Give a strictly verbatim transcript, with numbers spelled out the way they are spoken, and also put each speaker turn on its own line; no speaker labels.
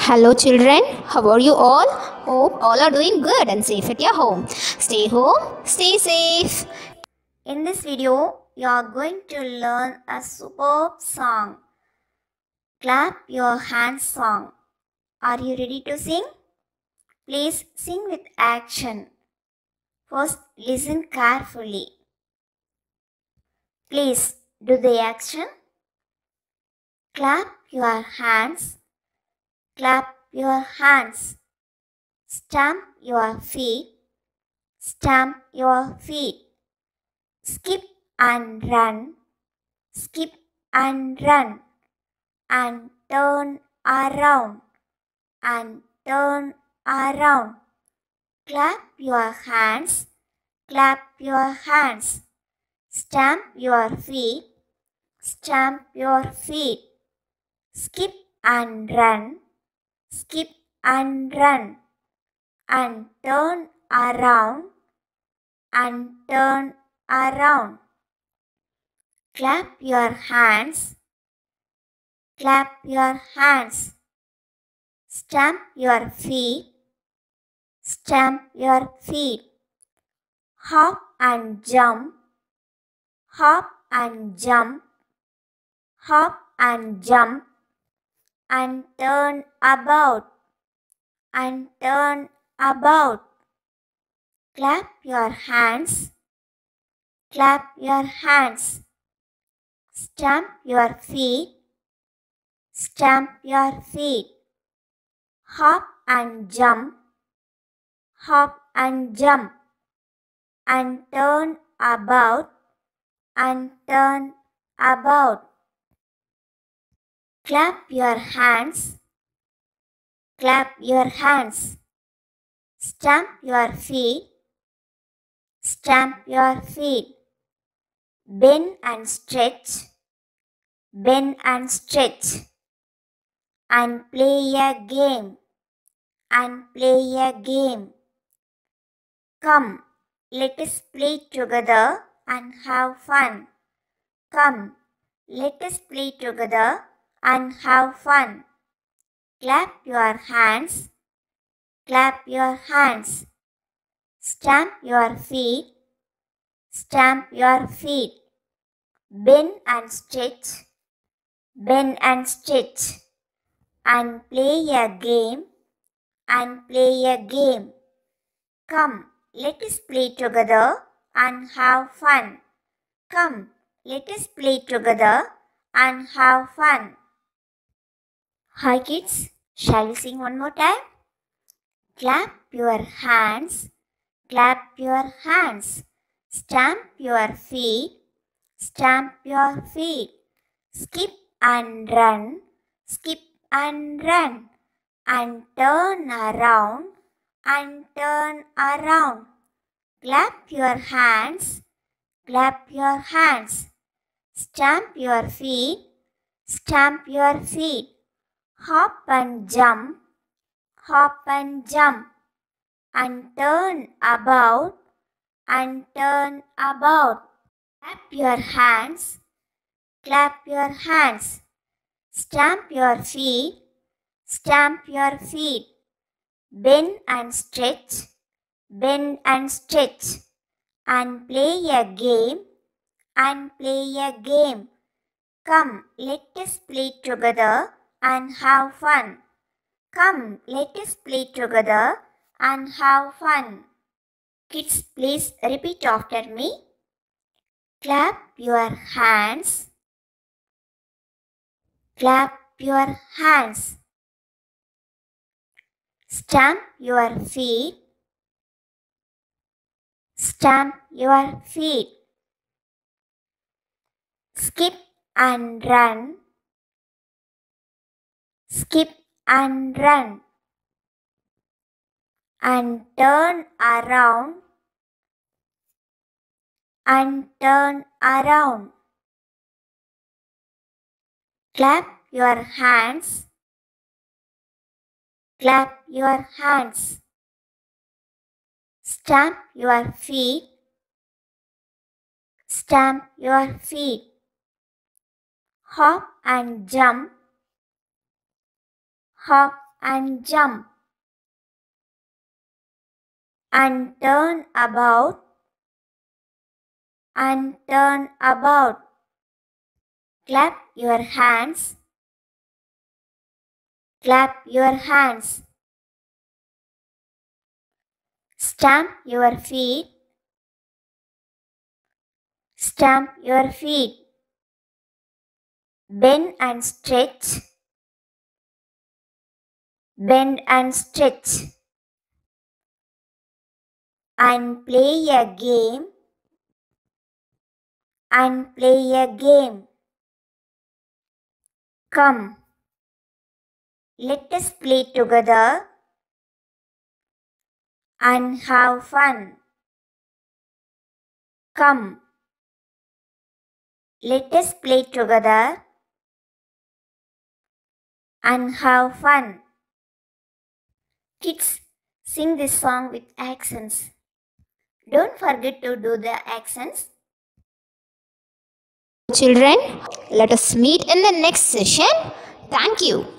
Hello children, how are you all? Hope all are doing good and safe at your home. Stay home, stay safe.
In this video, you are going to learn a superb song. Clap your hands song. Are you ready to sing? Please sing with action. First, listen carefully. Please do the action. Clap your hands. Clap your hands. Stamp your feet. Stamp your feet. Skip and run. Skip and run. And turn around. And turn around. Clap your hands. Clap your hands. Stamp your feet. Stamp your feet. Skip and run. Skip and run. And turn around. And turn around. Clap your hands. Clap your hands. Stamp your feet. Stamp your feet. Hop and jump. Hop and jump. Hop and jump. And turn about. And turn about. Clap your hands. Clap your hands. Stamp your feet. Stamp your feet. Hop and jump. Hop and jump. And turn about. And turn about. Clap your hands. Clap your hands. Stamp your feet. Stamp your feet. Bend and stretch. Bend and stretch. And play a game. And play a game. Come, let us play together and have fun. Come, let us play together and have fun. Clap your hands. Clap your hands. Stamp your feet. Stamp your feet. Bend and stretch. Bend and stretch. And play a game. And play a game. Come, let us play together and have fun. Come, let us play together and have fun. Hi kids, shall we sing one more time? Clap your hands. Clap your hands. Stamp your feet. Stamp your feet. Skip and run. Skip and run. And turn around. And turn around. Clap your hands. Clap your hands. Stamp your feet. Stamp your feet. Hop and jump. Hop and jump. And turn about. And turn about. Clap your hands. Clap your hands. Stamp your feet. Stamp your feet. Bend and stretch. Bend and stretch. And play a game. And play a game. Come, let us play together and have fun. Come, let us play together and have fun. Kids, please repeat after me. Clap your hands. Clap your hands. Stamp your feet. Stamp your feet. Skip and run. Skip and run. And turn around. And turn around. Clap your hands. Clap your hands. Stamp your feet. Stamp your feet. Hop and jump. Hop and jump and turn about and turn about. Clap your hands. Clap your hands. Stamp your feet. Stamp your feet. Bend and stretch. Bend and stretch. And play a game. And play a game. Come. Let us play together and have fun. Come. Let us play together and have fun. Kids, sing this song with accents. Don't forget to do the accents.
Children, let us meet in the next session. Thank you.